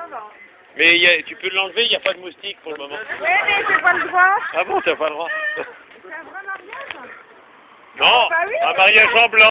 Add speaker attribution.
Speaker 1: Mais tu peux l'enlever, il n'y a pas de moustique pour le moment.
Speaker 2: Oui, mais j'ai pas le droit.
Speaker 1: Ah bon, t'as pas le droit?
Speaker 2: C'est un vrai mariage?
Speaker 1: Non,
Speaker 2: Bah oui,
Speaker 1: un mariage en blanc.